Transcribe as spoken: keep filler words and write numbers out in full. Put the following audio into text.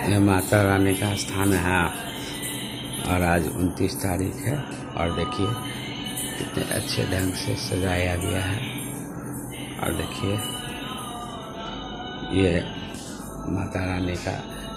यह माता रानी का स्थान है और आज उनतीस तारीख है और देखिए कितने अच्छे ढंग से सजाया गया है। और देखिए ये माता रानी का